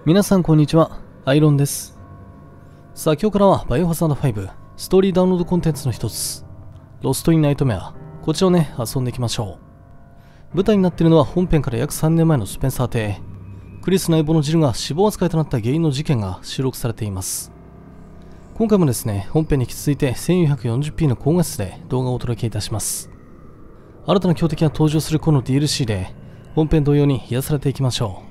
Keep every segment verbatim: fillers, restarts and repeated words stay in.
皆さんこんにちは、アイロンです。さあ今日からはバイオハザードファイブストーリーダウンロードコンテンツの一つ、ロストインナイトメア、こちらをね、遊んでいきましょう。舞台になっているのは本編から約さんねんまえのスペンサー邸。クリスの相棒のジルが死亡扱いとなった原因の事件が収録されています。今回もですね、本編に引き続いて せんよんひゃくよんじゅっピー の高画質で動画をお届けいたします。新たな強敵が登場するこの ディーエルシー で本編同様に癒されていきましょ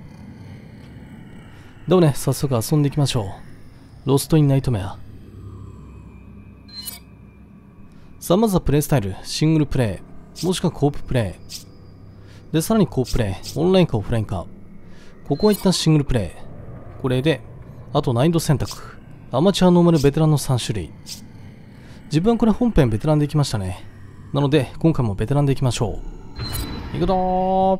う。ではね、早速遊んでいきましょう。ロストインナイトメア。さあまずはプレイスタイル、シングルプレイ、もしくはコーププレイ。で、さらにコーププレイ、オンラインかオフラインか。ここは一旦シングルプレイ。これで、あと難易度選択。アマチュア、ノーマル、ベテランのさん種類。自分はこれ本編ベテランでいきましたね。なので、今回もベテランでいきましょう。いくぞー。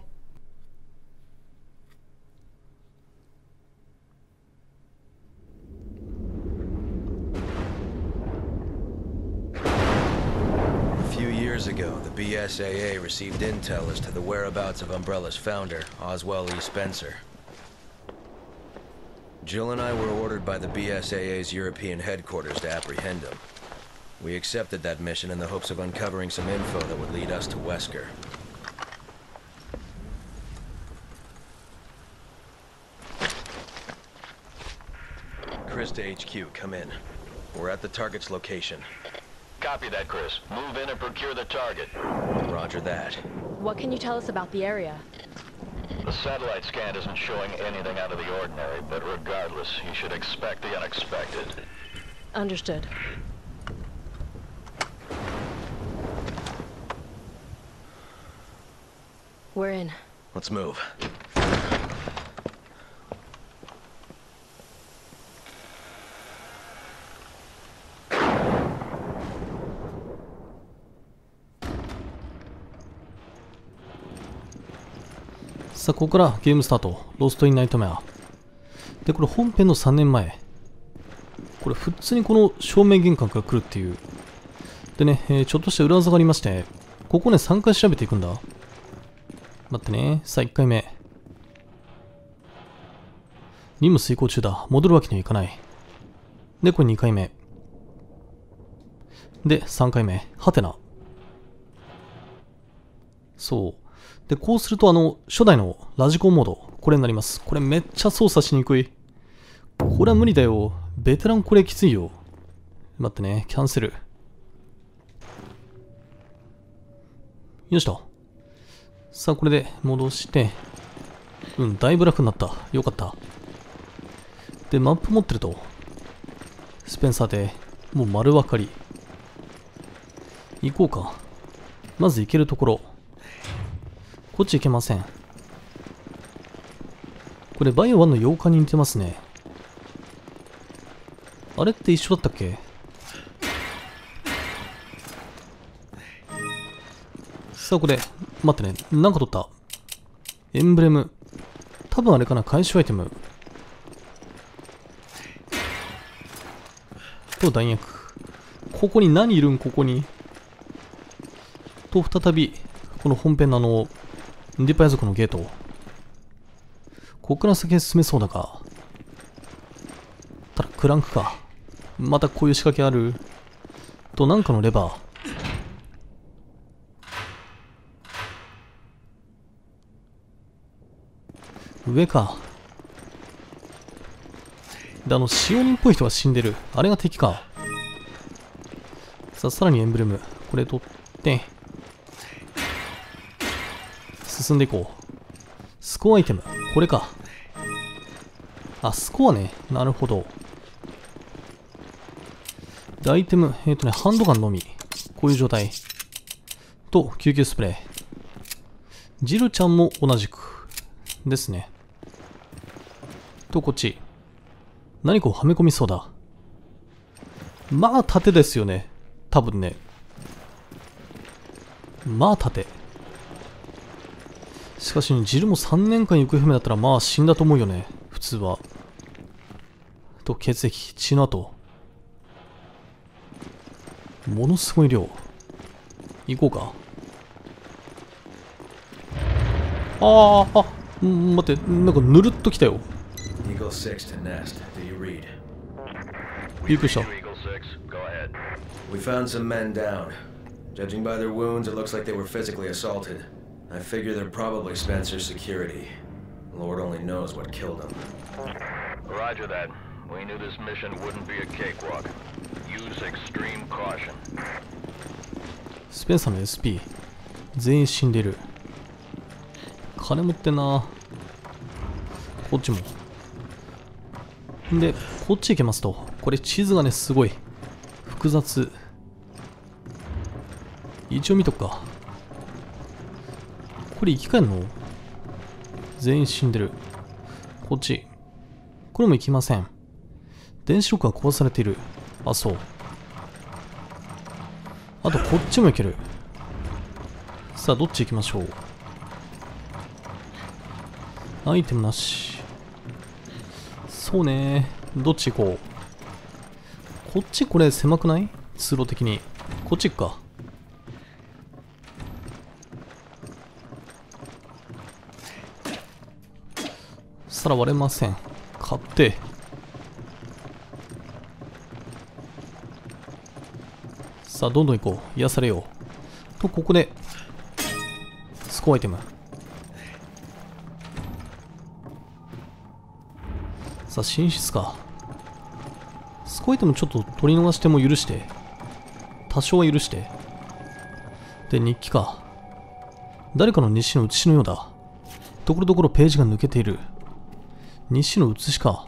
A few years ago, the B S A A received intel as to the whereabouts of Umbrella's founder, Oswell E. Spencer. Jill and I were ordered by the B S A A's European headquarters to apprehend him. We accepted that mission in the hopes of uncovering some info that would lead us to Wesker. Chris to H Q, come in. We're at the target's location. Copy that, Chris. Move in and procure the target. Roger that. What can you tell us about the area? The satellite scan isn't showing anything out of the ordinary, but regardless, you should expect the unexpected. Understood. We're in. Let's move. さあここからゲームスタート。ロストインナイトメア。で、これ本編のさんねんまえ。これ普通にこの正面玄関から来るっていう。でね、えー、ちょっとした裏技がありまして、ここねさんかい調べていくんだ。待ってね。さあいっかいめ。任務遂行中だ。戻るわけにはいかない。で、これにかいめ。で、さんかいめ。はてな。そう。で、こうするとあの、初代のラジコンモード、これになります。これめっちゃ操作しにくい。これは無理だよ。ベテランこれきついよ。待ってね、キャンセル。よしと。さあ、これで戻して、うん、だいぶ楽になった。よかった。で、マップ持ってると、スペンサーでもう丸分かり。行こうか。まず行けるところ。こっち行けません。これバイオワンの洋館に似てますね。あれって一緒だったっけ？さあこれ、待ってね。なんか取った。エンブレム。多分あれかな、回収アイテム。と弾薬。ここに何いるんここに。と、再び、この本編のあの、ディパイ族のゲート。ここから先へ進めそうだが。ただ、クランクか。またこういう仕掛けある。と、なんかのレバー。上か。で、あの、使用人っぽい人が死んでる。あれが敵か。さあ、さらにエンブレム。これ取って、進んでいこう。スコアアイテム。これか。あ、スコアね。なるほど。で、アイテム。えっとね、ハンドガンのみ。こういう状態。と、救急スプレー。ジルちゃんも同じく。ですね。と、こっち。何かをはめ込みそうだ。まあ、盾ですよね。多分ね。まあ、盾。しかし、ジルもさんねんかん行方不明だったら、まあ死んだと思うよね。普通は。と、血液、血の跡。ものすごい量。行こうか。あーあ、ん待って、なんかぬるっときたよ。 six to Nest. Do you read? びっくりした。 Eagle six, go ahead. We found some men down. Judging by their wounds, it looks like they were physically assaulted. I figure they're probably Spencer's security. Lord only knows what killed them. Roger that. We knew this mission wouldn't be a cakewalk. Use extreme caution. スペンサーの エスピー 全員死んでる。金持ってんな。こっちも。で、こっち行けますと、これ地図がね、すごい複雑。一応見とくか。これ生き返るの？全員死んでる。こっち。これも行きません。電子ロックが壊されている。あ、そう。あとこっちも行ける。さあ、どっち行きましょう。アイテムなし。そうね。どっち行こう。こっちこれ狭くない？通路的に。こっち行くか。さら割れません。買って。さあ、どんどん行こう。癒されよう。と、ここで、スコアアイテム。さあ、寝室か。スコアアイテムちょっと取り逃しても許して。多少は許して。で、日記か。誰かの日誌の写しのようだ。ところどころページが抜けている。日誌の写しか。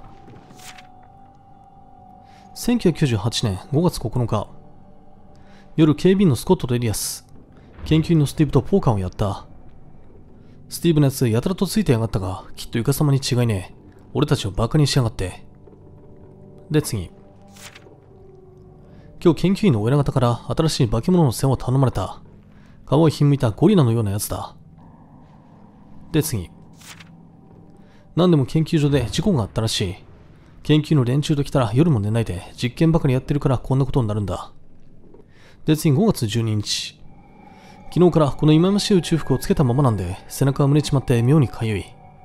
せんきゅうひゃくきゅうじゅうはちねんごがつここのか。夜、警備員のスコットとエリアス、研究員のスティーブとポーカーをやった。スティーブのやつやたらとついてやがったが、きっとイカ様に違いねえ。俺たちをバカにしやがって。で、次。今日研究員のお偉方から新しい化け物の世話を頼まれた。皮をひんむいたゴリラのようなやつだ。で、次。何でも研究所で事故があったらしい。研究の連中と来たら夜も寝ないで実験ばかりやってるからこんなことになるんだ。で、次ごがつじゅうににち。昨日からこの忌々しい宇宙服をつけたままなんで、背中が蒸れちまって妙にかゆい。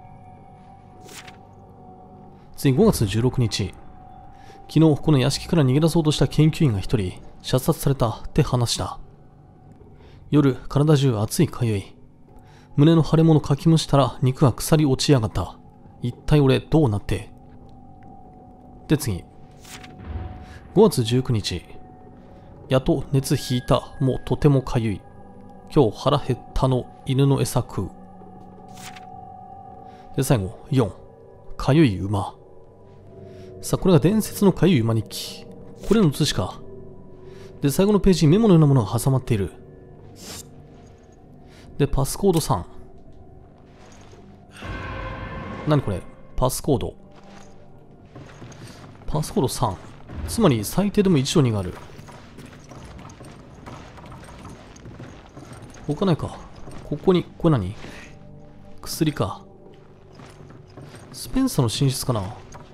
次ごがつじゅうろくにち。昨日この屋敷から逃げ出そうとした研究員が一人、射殺されたって話した。夜、体中熱いかゆい。胸の腫れ物かきむしたら肉が腐り落ちやがった。一体俺どうなって。で、次。ごがつじゅうくにち。やっと熱引いた。もうとてもかゆい。今日腹減ったの犬の餌食う。で、最後、よん。かゆい馬。さあ、これが伝説のかゆい馬日記。これの写しか。で、最後のページにメモのようなものが挟まっている。で、パスコードさん。何これ？パスコード。パスコードさん。つまり最低でもいちとにがある。他ないか。ここに、これ何？薬か。スペンサーの寝室かな。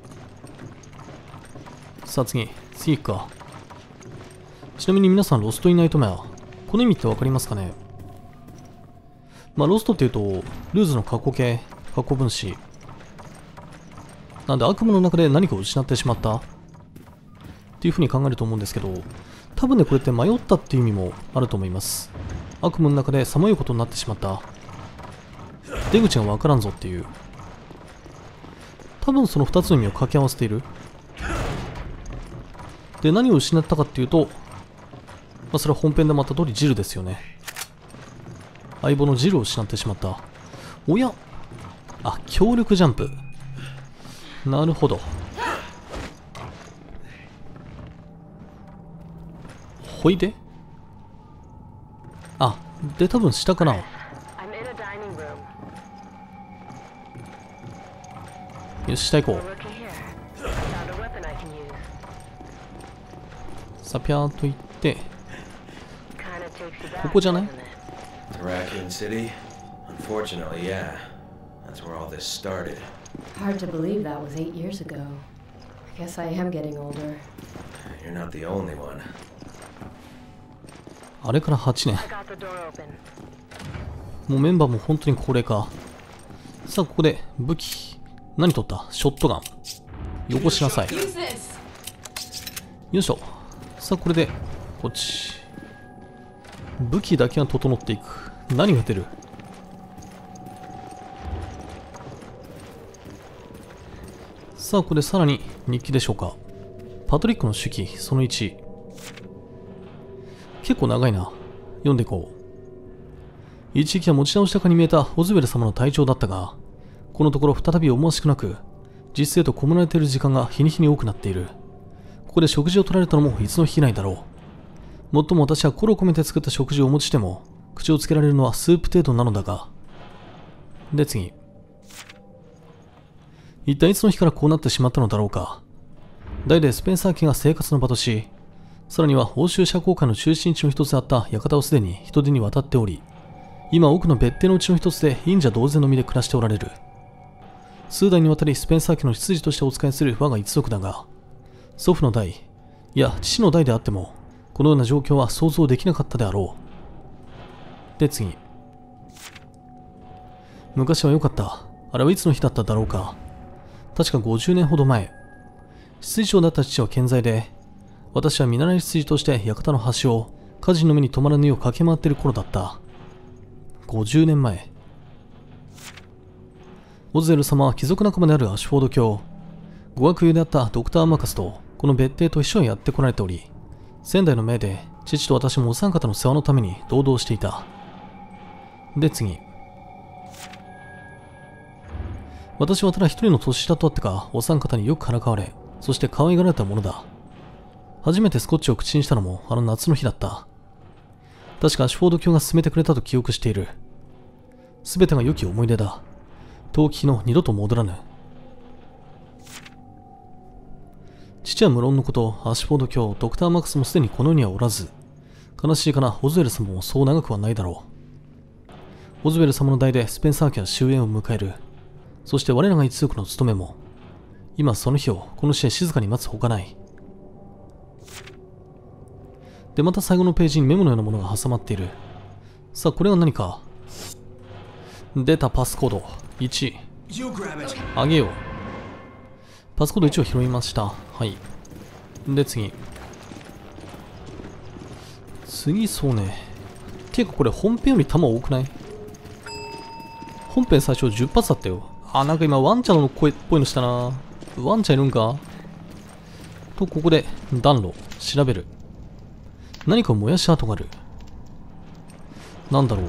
さあ次、次行くか。ちなみに皆さん、ロストインナイトメア。この意味ってわかりますかね？まあ、ロストっていうと、ルーズの過去形、過去分子。なんで悪夢の中で何かを失ってしまったっていう風に考えると思うんですけど、多分ね、これって迷ったっていう意味もあると思います。悪夢の中でさまようことになってしまった。出口がわからんぞっていう。多分そのふたつの意味を掛け合わせている。で、何を失ったかっていうと、まあ、それは本編でもあった通りジルですよね。相棒のジルを失ってしまった。おや？あ、強力ジャンプ。なるほど。ほいで？あ、で、多分下かな。よし、下行こう。さあ、ぴゃーっと行って、ここじゃない？ Raccoon City? Unfortunately, yeah. That's where all this started. Hard to believe that was eight years ago. I guess I am getting older. You're not the only one. あれからはちねん。もうメンバーも本当に高齢か。さあ、ここで武器。 何取った？ショットガン。よこしなさい。よいしょ。さあ、これで、こっち。武器だけが整っていく。何が出る？さあ、これさらに日記でしょうか。パトリックの手記、そのいち。結構長いな。読んでいこう。一時期は持ち直したかに見えたオズウェル様の体調だったが、このところ再び思わしくなく、実生とこもられている時間が日に日に多くなっている。ここで食事を取られたのもいつの日ないだろう。もっとも私は心を込めて作った食事をお持ちしても、口をつけられるのはスープ程度なのだが。で、次。一体いつの日からこうなってしまったのだろうか。代々スペンサー家が生活の場とし、さらには欧州社交界の中心地の一つであった館をすでに人手に渡っており、今多くの別邸のうちの一つで忍者同然の身で暮らしておられる。数代にわたりスペンサー家の執事としてお仕えする我が一族だが、祖父の代、いや父の代であっても、このような状況は想像できなかったであろう。で、次。昔は良かった。あれはいつの日だっただろうか。確かごじゅうねんほど前。執事長だった父は健在で、私は見習い執事として館の端を家人の目に留まらぬよう駆け回っている頃だった。ごじゅうねんまえ。オズエル様は貴族仲間であるアシュフォード卿、語学友であったドクター・マーカスとこの別邸と一緒にやってこられており、仙台の命で父と私もお三方の世話のために同道していた。で、次。私はただ一人の年下とあってか、お三方によくからかわれ、そして可愛がられたものだ。初めてスコッチを口にしたのもあの夏の日だった。確かアシュフォード卿が勧めてくれたと記憶している。すべてが良き思い出だ。遠き日の二度と戻らぬ。父は無論のこと、アシュフォード卿、ドクター・マックスもすでにこの世にはおらず、悲しいかな、オズウェル様もそう長くはないだろう。オズウェル様の代でスペンサー家は終焉を迎える。そして我らが一族の務めも、今その日をこの地で静かに待つほかない。で、また最後のページにメモのようなものが挟まっている。さあ、これは何か。出たパスコード。いち。あげよう。パスコードいちを拾いました。はい。で、次。次、そうね。ていうかこれ本編より弾多くない？本編最初じゅっぱつだったよ。あ、なんか今ワンちゃんの声っぽいのしたな。ワンちゃんいるんかと、ここで暖炉。調べる。何か燃やし跡がある。なんだろう。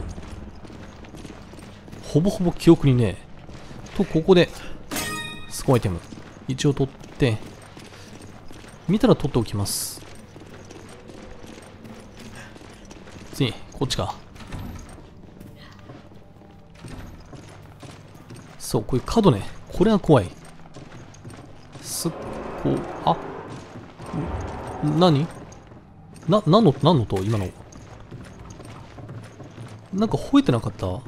ほぼほぼ記憶にねえ。と、ここで、スコアイテム。一応取って、見たら取っておきます。次、こっちか。そう、こういう角ね。これは怖い。すっ、こう、あ、なにな、なんの、なんのと今の。なんか吠えてなかった？こ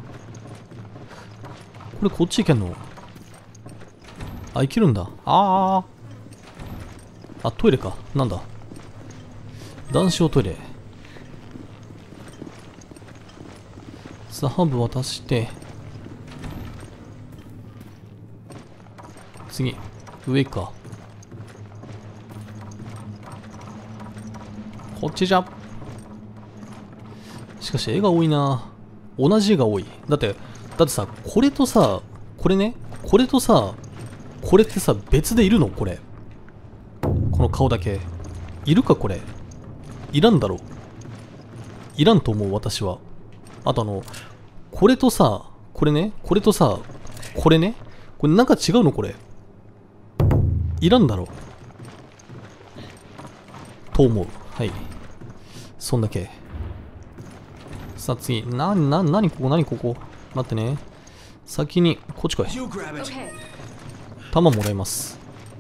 れこっち行けんの？あ、行けるんだ。ああ。あ、トイレか。なんだ。男子用トイレ。さあ、ハーブ渡して。次。上行くか。こっちじゃ。しかし絵が多いな。同じ絵が多い。だって、だってさ、これとさ、これね、これとさ、これってさ、別でいるの？これ。この顔だけ。いるかこれ。いらんだろ。いらんと思う、私は。あとあの、これとさ、これね、これとさ、これね。これなんか違うのこれ。いらんだろ。と思う。はい。そんだけ。さあ次。な、な、なにここなにここ待ってね。先に、こっち来い。弾もらいます。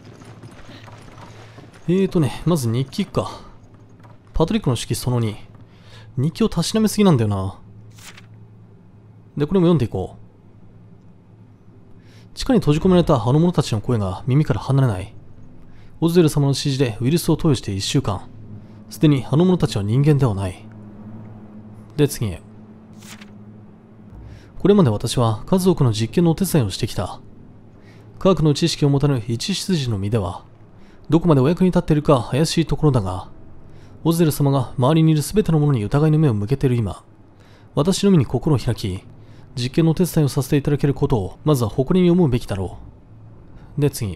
えーとね、まず日記か。パトリックの式そのに。日記をたしなめすぎなんだよな。で、これも読んでいこう。地下に閉じ込められたあの者たちの声が耳から離れない。オズエル様の指示でウイルスを投与していっしゅうかん。すでにあの者たちは人間ではない。で、次へ。これまで私は数多くの実験のお手伝いをしてきた。 科学の知識を持たぬ一執事の身では、どこまでお役に立っているか怪しいところだが、オズデル様が周りにいる全てのものに疑いの目を向けている今、私の身に心を開き、実験の手伝いをさせていただけることをまずは誇りに思うべきだろう。で、次。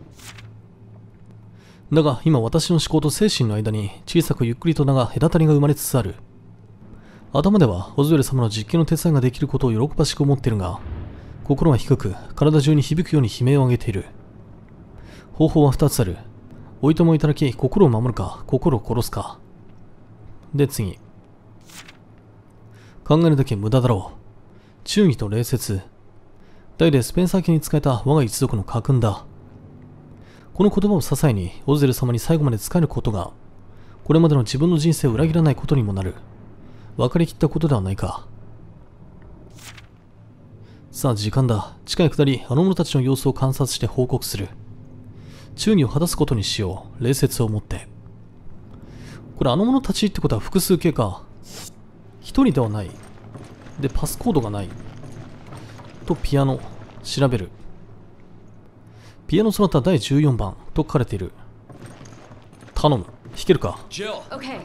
だが今私の思考と精神の間に小さくゆっくりと名が隔たりが生まれつつある。頭ではオズウェル様の実験の手伝いができることを喜ばしく思っているが、心は低く体中に響くように悲鳴を上げている。方法は二つある。おいともいただき心を守るか心を殺すか。で、次。考えるだけ無駄だろう。忠義と礼節。代でスペンサー家に仕えた我が一族の家訓だ。この言葉を支えにオズデル様に最後まで仕えることが、これまでの自分の人生を裏切らないことにもなる。分かりきったことではないか。さあ時間だ。地下へ下り、あの者たちの様子を観察して報告する。忠義を果たすことにしよう。礼節をもって。これあの者たちってことは複数形か。一人ではない。で、パスコードがない。と、ピアノ。調べる。ピアノソナタだいじゅうよんばんと書かれている。頼む。弾けるか。 Okay.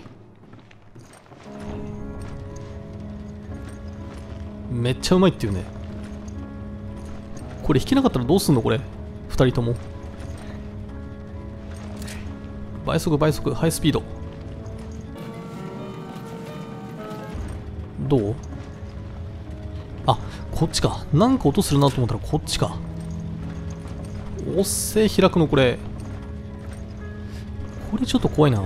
めっちゃうまいっていうね。これ弾けなかったらどうすんのこれ。二人とも。倍速倍速、ハイスピード。どう？あ、こっちか。なんか音するなと思ったらこっちか。おっせー開くのこれ。これちょっと怖いな。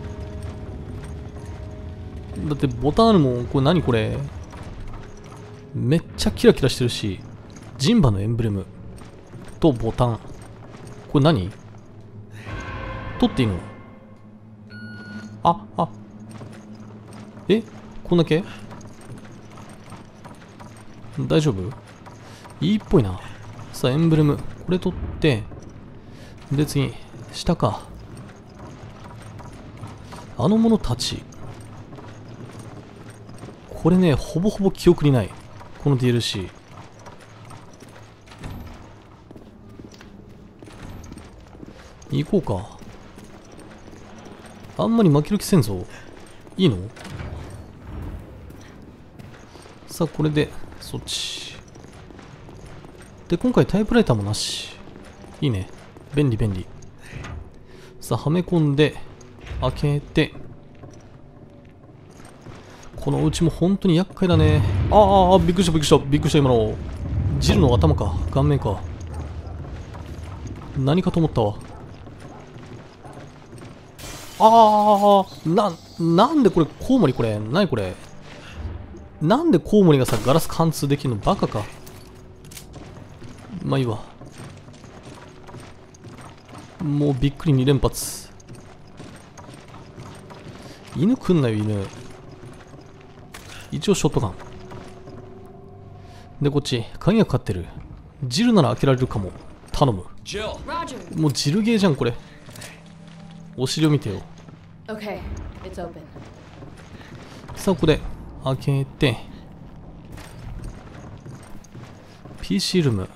だってボタンあるもん。これ何これ。めっちゃキラキラしてるし、ジンバのエンブレムとボタン。これ何？取っていいの？あ、あ。え？こんだけ？大丈夫？いいっぽいな。さあ、エンブレム。これ取って、で、次、下か。あの者たち。これね、ほぼほぼ記憶にない。この ディーエルシー。行こうか。あんまり負ける気せんぞ。いいの？さあ、これで、そっち。で、今回タイプライターもなし。いいね。便利便利。さあ、はめ込んで、開けて。このうちも本当に厄介だね。ああ、あびっくりしたびっくりしたびっくりした今の。ジルの頭か。顔面か。何かと思ったわ。ああ、な、なんでこれ、コウモリこれ。何これ。なんでコウモリがさ、ガラス貫通できるのバカか。まあいいわ。もうびっくりに連発。犬来んなよ、犬。一応ショットガン。で、こっち、鍵がかかってる。ジルなら開けられるかも。頼む。もうジルゲーじゃん、これ。お尻を見てよ。 Okay, it's open. さあ、ここで開けて。ピーシー ルーム。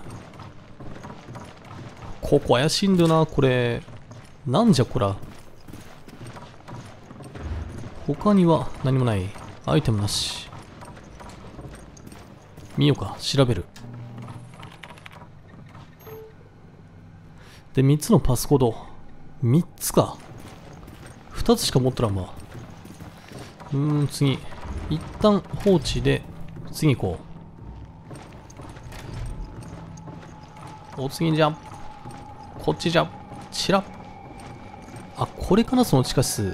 ここ怪しいんだよな、これ。なんじゃこら。他には何もない。アイテムなし。見ようか、調べる。で、みっつのパスコード。みっつか。ふたつしか持ってらんわ。うーん、次。一旦放置で、次行こう。お次じゃ。こっちじゃ。ちら。あ、これかな、その地下室。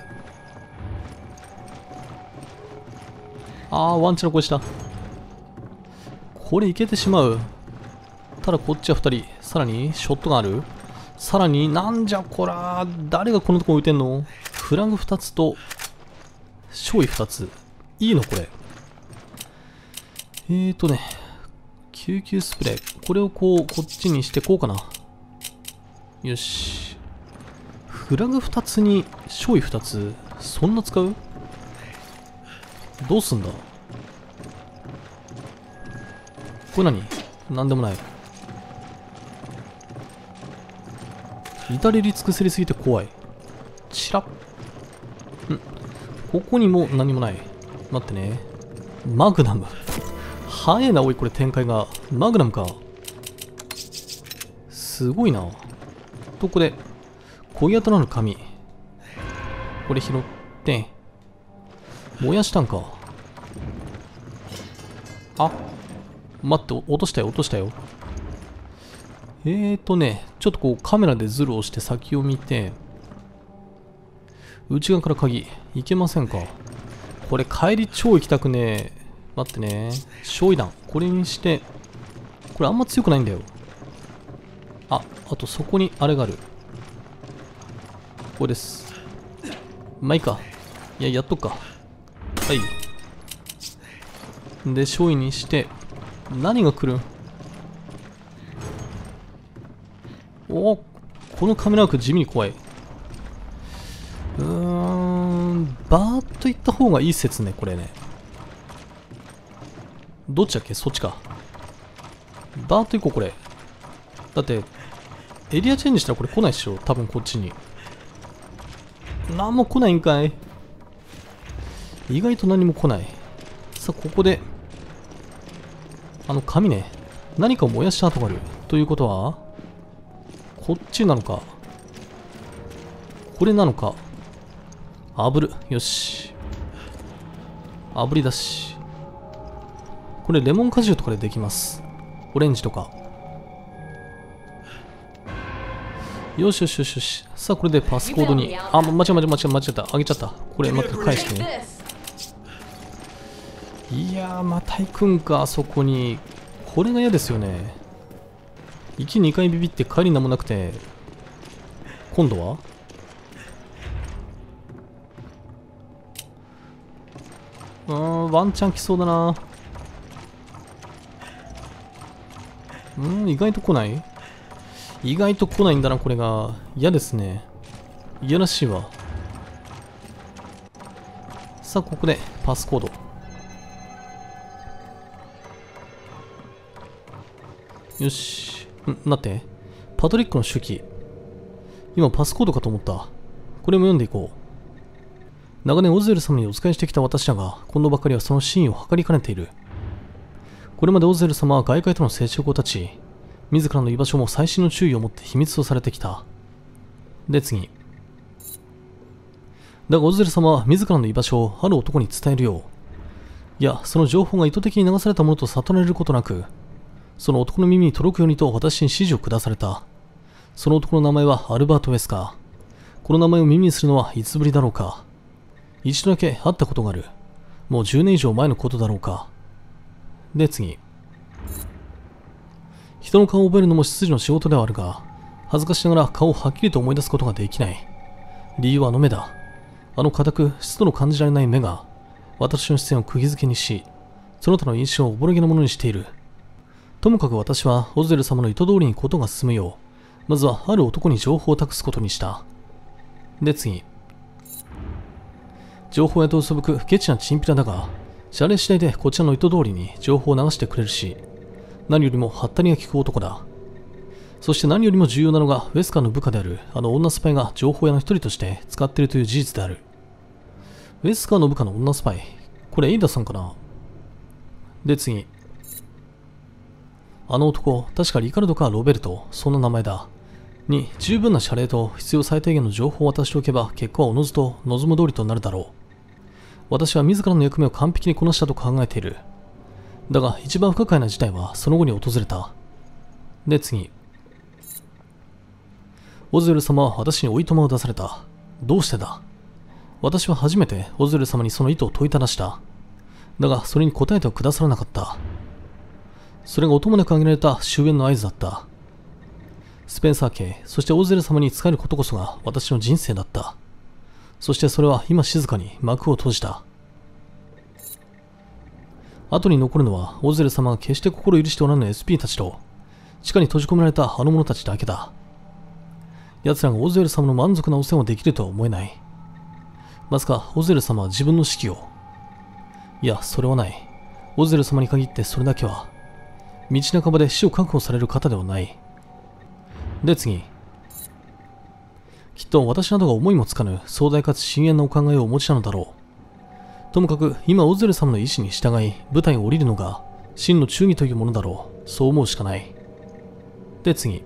あー、ワンチの声した。これいけてしまう。ただこっちはふたり。さらに、ショットがある。さらに、なんじゃこら。誰がこのとこ置いてんの？フラグふたつと、焼夷ふたつ。いいのこれ。えーとね。救急スプレー。これをこう、こっちにしてこうかな。よし。フラグふたつに、焼夷ふたつ。そんな使う？どうすんだ？これ何？なんでもない。 至れり尽くせりすぎて怖い。チラッ。んここにも何もない。待ってね。マグナム。早えな、おい、これ展開が。マグナムか。すごいな。と、これ、小型となる紙。これ拾って、燃やしたんか。あ、待って、落としたよ、落としたよ。えーとね、ちょっとこうカメラでズルをして先を見て、内側から鍵、いけませんか。これ帰り超行きたくねえ。待ってね。焼夷弾。これにして、これあんま強くないんだよ。あ、あとそこにあれがある。ここです。まあいいか。いや、やっとくか。はい。で、焼夷にして、何が来るん。おお、このカメラワーク地味に怖い。うーん、バーッと行った方がいい説ね、これね。どっちだっけ、そっちか。バーッと行こう、これ。だって、エリアチェンジしたらこれ来ないっしょ、多分こっちに。なんも来ないんかい。意外と何も来ない。さあ、ここで、あの紙ね、何かを燃やした跡がある。ということは、こっちなのか、これなのか。炙る。よし。炙りだし。これレモン果汁とかでできます。オレンジとか。よしよしよしよし。さあ、これでパスコードに。あ、間違え間違え間違え間違えた。あげちゃった。これ、待って、返してね。いやー、また行くんか、あそこに。これが嫌ですよね。行きにかいビビって帰りなんもなくて。今度はうーん、ワンチャン来そうだな。うん、意外と来ない。意外と来ないんだな、これが。嫌ですね。いやらしいわ。さあ、ここでパスコード。よし。ん、待って。パトリックの手記。今パスコードかと思った。これも読んでいこう。長年オズエル様にお仕えしてきた私だが、今度ばかりはその真意を図りかねている。これまでオズエル様は外界との接触を断ち、自らの居場所も細心の注意を持って秘密とされてきた。で、次。だがオズエル様は自らの居場所をある男に伝えるよう。いや、その情報が意図的に流されたものと悟られることなく、その男の耳に届くようにと私に指示を下された。その男の名前はアルバート・ウェスカー。この名前を耳にするのはいつぶりだろうか。一度だけ会ったことがある。もうじゅうねん以上前のことだろうか。で、次。人の顔を覚えるのも執事の仕事ではあるが、恥ずかしながら顔をはっきりと思い出すことができない。理由はあの目だ。あの固く湿度の感じられない目が、私の視線を釘付けにし、その他の印象をおぼろげなものにしている。ともかく私はオズエル様の意図通りに事が進むよう、まずはある男に情報を託すことにした。で、次。情報屋と嘘ぶくケチなチンピラだが、謝礼次第でこちらの意図通りに情報を流してくれるし、何よりもハッタリが効く男だ。そして何よりも重要なのが、ウェスカーの部下であるあの女スパイが情報屋の一人として使っているという事実である。ウェスカーの部下の女スパイ。これエイダさんかな。で、次。あの男、確かリカルドかロベルト、そんな名前だ。に、十分な謝礼と必要最低限の情報を渡しておけば、結果はおのずと望む通りとなるだろう。私は自らの役目を完璧にこなしたと考えている。だが、一番不可解な事態はその後に訪れた。で、次。オズエル様は私においとまを出された。どうしてだ。私は初めてオズエル様にその意図を問いただした。だが、それに答えてはくださらなかった。それが音もなく挙げられた終焉の合図だった。スペンサー家、そしてオズエル様に仕えることこそが私の人生だった。そしてそれは今静かに幕を閉じた。後に残るのはオズエル様が決して心許しておらぬ エスピー たちと地下に閉じ込められたあの者たちだけだ。奴らがオズエル様の満足なお世話をできるとは思えない。まさかオズエル様は自分の死期を。いや、それはない。オズエル様に限ってそれだけは。道半ばで死を確保される方ではない。で、次。 きっと私などが思いもつかぬ壮大かつ深遠なお考えをお持ちなのだろう。ともかく今オズレ様の意志に従い舞台を降りるのが真の忠義というものだろう。そう思うしかない。で次、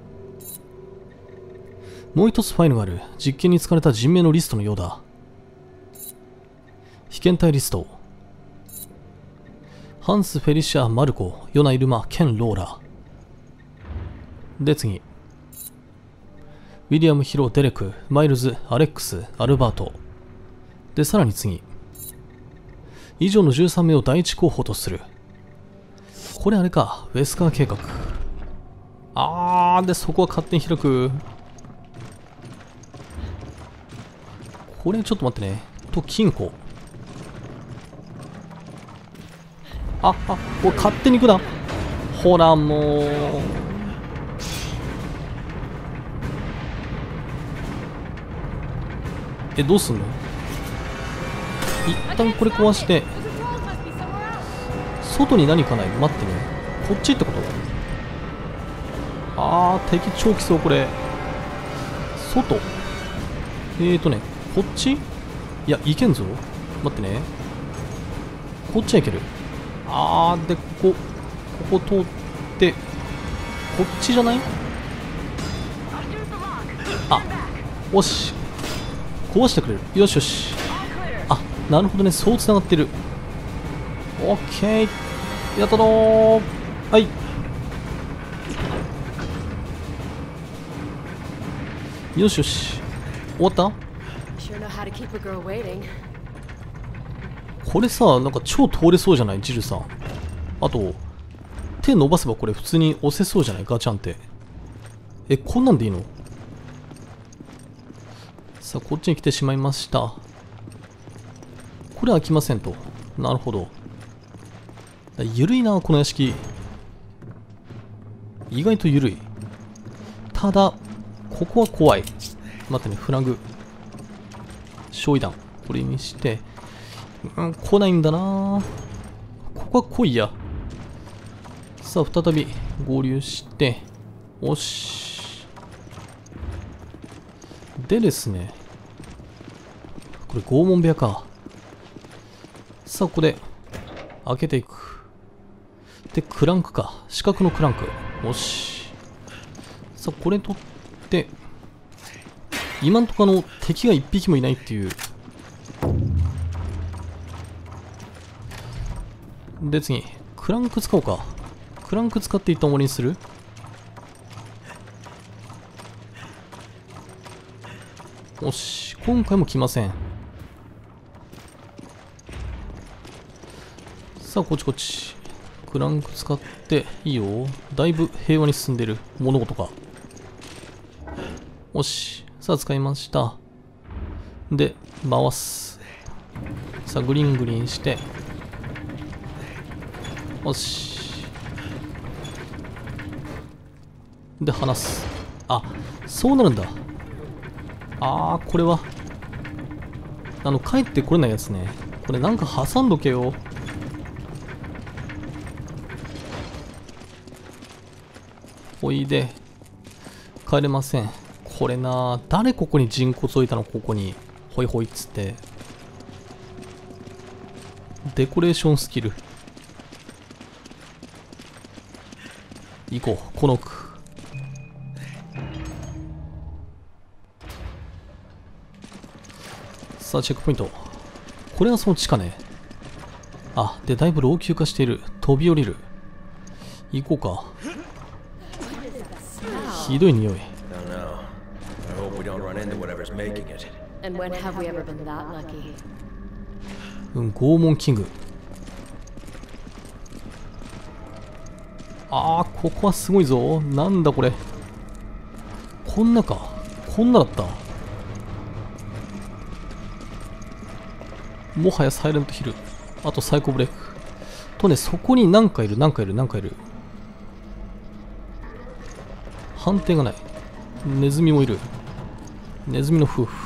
もう一つファイルがある。実験に使われた人名のリストのようだ。被験体リスト。ハンス・フェリシア・マルコ、ヨナ・イルマ、ケン・ローラ。で次、ウィリアム・ヒロ・デレク、マイルズ、アレックス、アルバート。でさらに次、以上のじゅうさんめいを第一候補とする。これあれか、ウェスカー計画。あー、でそこは勝手に開く。これちょっと待ってね。と金庫。あ、あ、これ勝手に行くな。ほらもう。え、どうすんの？一旦これ壊して、外に何かない？待ってね。こっちってこと？あー、敵超来そう、これ。外？えーとね、こっち？いや、いけんぞ。待ってね。こっちはいける。あー、で、ここ、ここ通って、こっちじゃない？あ、よし。壊してくれる。よしよし。あ、なるほどね。そう繋がってる。オッケー。やったろー。はい。よしよし。終わった？これさ、なんか超通れそうじゃない？ジルさん。あと、手伸ばせばこれ普通に押せそうじゃない？ガチャンって。え、こんなんでいいの？さあ、こっちに来てしまいました。これ開きませんと。なるほど。ゆるいな、この屋敷。意外とゆるい。ただ、ここは怖い。待ってね、フラグ。焼夷弾。これにして、うん、来ないんだな。ここは来いや。さあ、再び合流して、おし。でですね、これ拷問部屋か。さあ、ここで開けていく。で、クランクか。四角のクランク。よし。さあ、これ取って、今んとこあの、敵が一匹もいないっていう。で、次、クランク使おうか。クランク使っていった終わりにする？よし、今回も来ません。さあ、こっちこっち。クランク使って、いいよ。だいぶ平和に進んでる物事が。よし。さあ、使いました。で、回す。さあ、グリングリンして。よし。で、離す。あ、そうなるんだ。あー、これは。あの、帰ってこれないやつね。これなんか挟んどけよ。おいで。帰れません。これな、誰ここに人骨置いたの？ここに。ほいほいっつって。デコレーションスキル。行こう、この奥。さあ、チェックポイント。これがその地下ね。あ、で、だいぶ老朽化している。飛び降りる。行こうか。ひどい匂い。うん、拷問キング。あー、ここはすごいぞ。なんだこれ。こんなか。こんなだった。もはやサイレントヒル。あとサイコブレイク。とね、そこに何かいる、何かいる、何かいる。判定がない。ネズミもいる。ネズミの夫婦。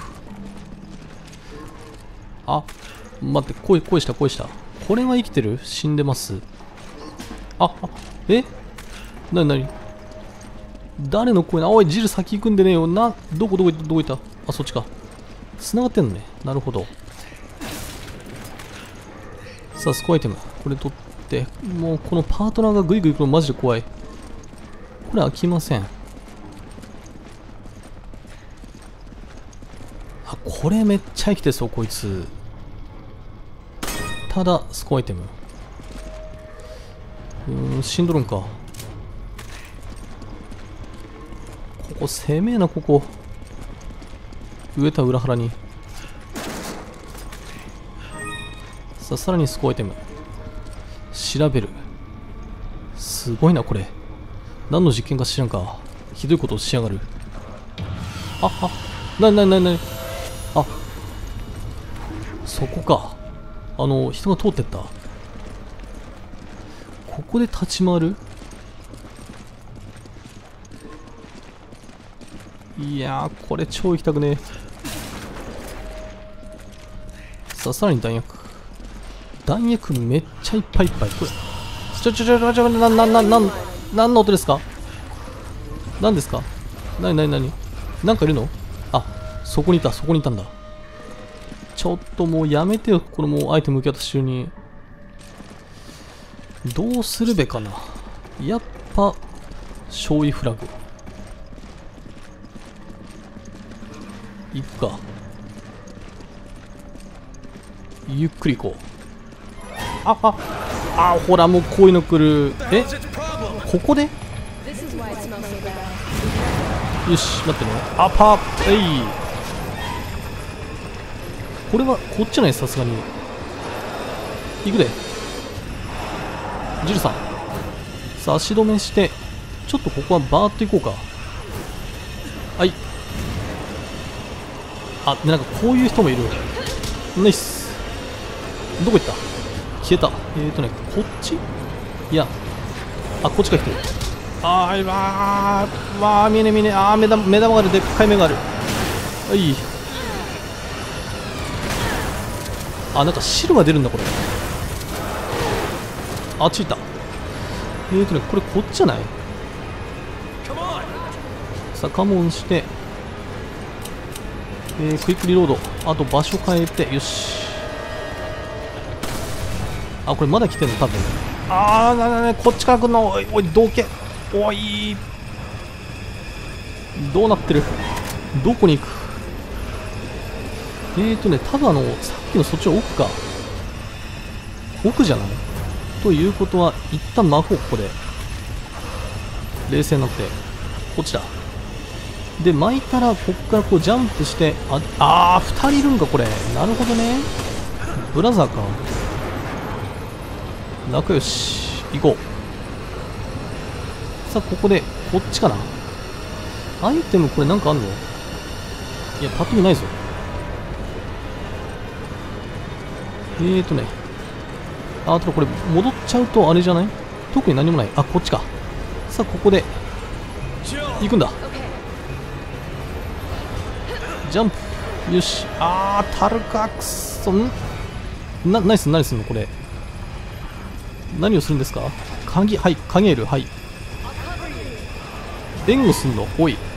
あ、待って、声、声した、声した。これは生きてる？死んでます。あ、あ、え？なになに？誰の声な？おい、ジル先行くんでねえよな。どこどこ行った、どこ行った？ あ、そっちか。繋がってんのね。なるほど。さあ、スコアアイテム。これ取って、もうこのパートナーがグイグイ行くのマジで怖い。これ開きません。あ、これめっちゃ生きてそう、こいつ。ただ、スコアアイテム。うーん、死んどるんか。ここ、攻めえな、ここ。植えた裏腹に。さあ、さらにスコアアイテム。調べる。すごいな、これ。何の実験か知らんか。ひどいことをしやがる。あ、あ、なになになになに。あ、そこか。あの、人が通ってった。ここで立ち回る。いやー、これ超行きたくねえ。さあ、さらに弾薬。弾薬めっちゃいっぱいいっぱい。これ。ちょちょちょちょちょ、な、な、な、な、なんの音ですか？何ですか？なになになに？なんかいるの？あ、そこにいた、そこにいたんだ。ちょっともうやめてよ、このもうアイテム受け渡し中に。どうするべかな。やっぱ、勝利フラグ。行くか。ゆっくり行こう。あ、あ、あ、ほらもうこういうの来る。え、ここで？よし、待ってね。あ、パー、えい。これはこっちじゃない、さすがに。行くで。ジルさん。さあ、足止めして、ちょっとここはバーっと行こうか。はい。あ、なんかこういう人もいる。ナイス。どこ行った？消えた。えーとね、こっち？いや。あ、こっちから来てる。あー、わー、わー、見えね見えね。あー、目玉、目玉がある。でっかい目がある。はい。あ、なんか汁が出るんだ、これ。あっち行った。えーとね、これこっちじゃない？さあ、カモンして、えー、クイックリロード。あと場所変えて、よし。あ、これまだ来てんの多分。あー、ななな、こっちから来んの。おい、おい、どけ。おい。どうなってる？どこに行く？えーとね、多分あの、さっきのそっちの奥か。奥じゃない？ということは、一旦巻こう、ここで。冷静になって。こっちだ。で、巻いたら、こっからこうジャンプして、あ、あー、二人いるんか、これ。なるほどね。ブラザーか。仲良し。行こう。さあ、ここで、こっちかな。アイテム、これなんかあんの？いや、パッと見ないぞ。えーとね。あ、あとこれ、戻っちゃうとあれじゃない？特に何もない。あ、こっちか。さあ、ここで、行くんだ。ジャンプ。よし。あー、タルカクソン。な、何すんの何すんのこれ。何をするんですか？鍵、はい、鍵いる、はい。援護すんの？おい。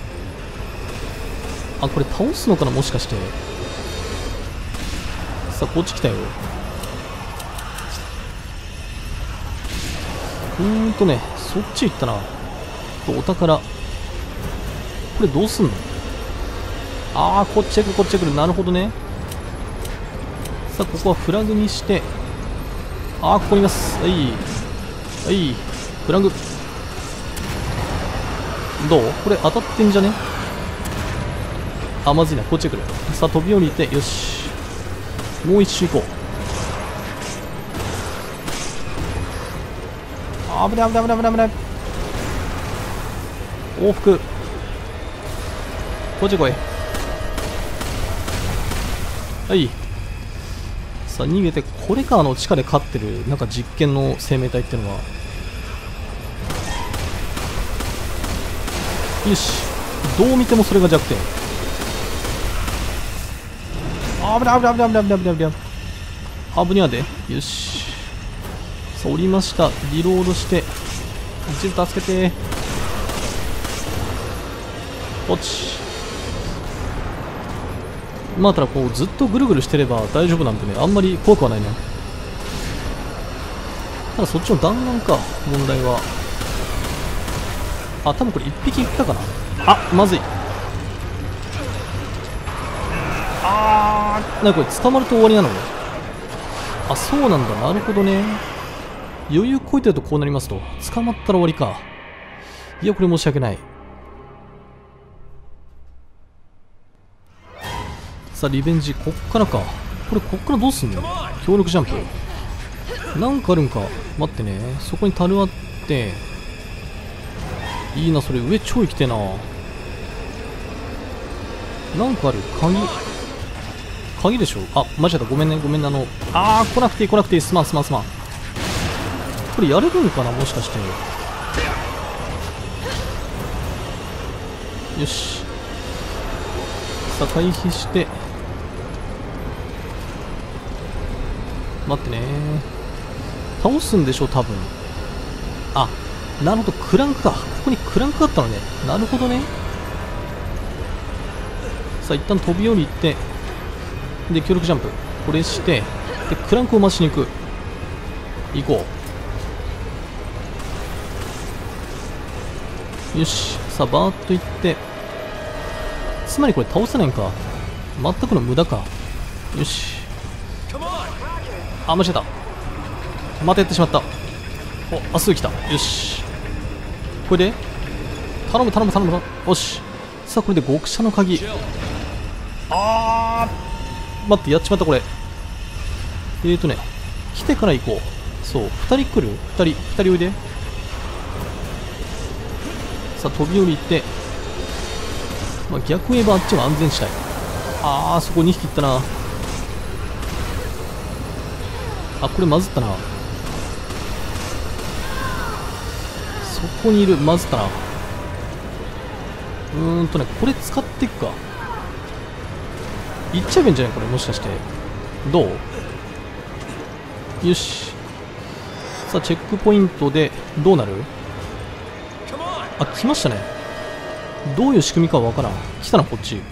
あ、これ倒すのかなもしかして。さあ、こっち来たよ。うーんとね、そっち行ったな。お宝。これどうすんの？あー、こっちへ来る、こっちへ来る。なるほどね。さあ、ここはフラグにして。あー、ここにいます。はい。はい。フラグ。どう？これ当たってんじゃね？あ、まずいな。こっちへ来る。さあ、飛び降りて、よし。もう一周行こう。あ、危ない危ない危ない危ない危ない。往復。こっち来い。はい。さあ、逃げて、これか、あの、地下で飼ってる、なんか実験の生命体っていうのは。よし。どう見てもそれが弱点。あ、危ない危ない危ない危ない危ない危ない危ない。危ないで。よし。さあ、降りました。リロードして。一時助けて。こっち。 まあただこうずっとぐるぐるしてれば大丈夫なんでね、あんまり怖くはないね。ただそっちの弾丸か、問題は。あ、多分これいっぴきいったかな。あ、まずい。あー、なんかこれ捕まると終わりなの？あ、そうなんだ。なるほどね。余裕こいてるとこうなりますと。捕まったら終わりか。いや、これ申し訳ない。さあ、リベンジ、こっからか。これ、こっからどうすんの？強力ジャンプ。なんかあるんか。待ってね。そこに樽あって。いいな、それ。上超生きてえな。なんかある。鍵。鍵でしょ？あ、間違えた。ごめんね。ごめんね。あの、あー、来なくていい、来なくていい。すまん、すまん、すまん。これやれるんかな、もしかして。よし。さあ、回避して。待ってね。倒すんでしょ、多分。あ、なるほど。クランクか。ここにクランクがあったのね。なるほどね。さあ、一旦飛び降りて。で、強力ジャンプ。これして。で、クランクを回しに行く。行こう。よし。さあ、バーッと行って。つまりこれ倒せないんか。全くの無駄か。よし。あ、間違えた。またやってしまった。お、あ、すぐ来た。よし。これで頼む頼む頼む。よし。さあ、これで極射の鍵。あー、待って、やっちまったこれ。えーとね、来てから行こう。そう、ふたり来る？ ふたり、ふたりおいで。さあ、飛び降りて、まあ、逆を言えばあっちが安全地帯。あー、そこにひきいったな。あ、これまずったな。そこにいる、まずったな。うーんとね、これ使っていくか。いっちゃえばいいんじゃないこれ、もしかして。どう？よし。さあ、チェックポイントで、どうなる？あ、来ましたね。どういう仕組みかはわからん。来たな、こっち。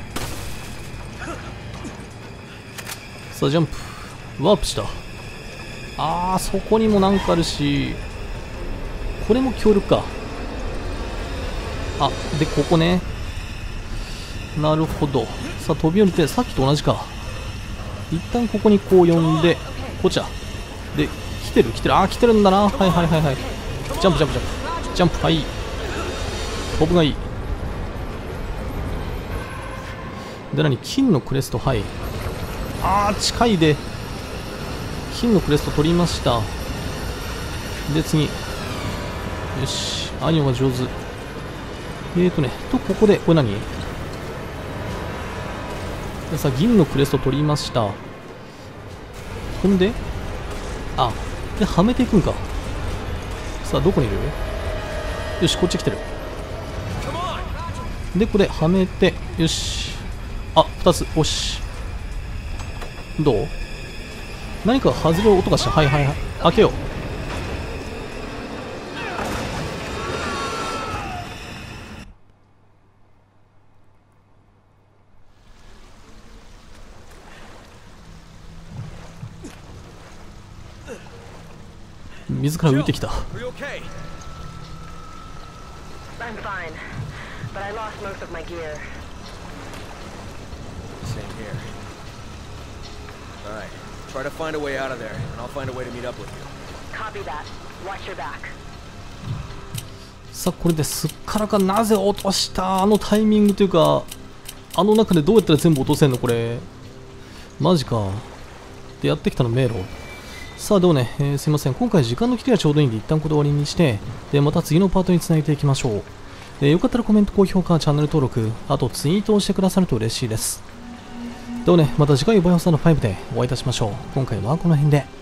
さあ、ジャンプ。ワープした。あー、そこにもなんかあるし。これも強力か。あ、で、ここね。なるほど。さあ、飛び降りて、さっきと同じか。一旦ここにこう呼んで、こっちだ。で、来てる来てる。あー、来てるんだな。はいはいはいはい。ジャンプジャンプジャンプ。ジャンプ、はい。飛ぶがいい。で、何？金のクレスト、はい。あー、近いで。金のクレスト取りました。で、次。よし。アニョが上手。えーとね、と、ここで、これ何？でさあ、銀のクレスト取りました。ほんで、あ、で、はめていくんか。さあ、どこにいる？よし、こっち来てる。で、これ、はめて、よし。あ、ふたつ、おし。どう？何か外れる音がした。はいはいはい。開けよう。水から浮いてきた。 I'm fine, but I lost most of my gear. Same here. All right, try to find a way out of there, and I'll find a way to meet up with you. Copy that. Watch your back. さあ、これですっからかなぜ落とした？あのタイミングというか、あの中でどうやったら全部落とせんのこれ。マジか。で、やってきたの迷路。さあ、でもね、えー、すいません。今回時間の切りがちょうどいいんで、一旦これで終わりにして、で、また次のパートにつなげていきましょう。えー、よかったらコメント、高評価、チャンネル登録、あとツイートをしてくださると嬉しいです。でもね、また次回バイオハザードファイブでお会いいたしましょう。今回はこの辺で。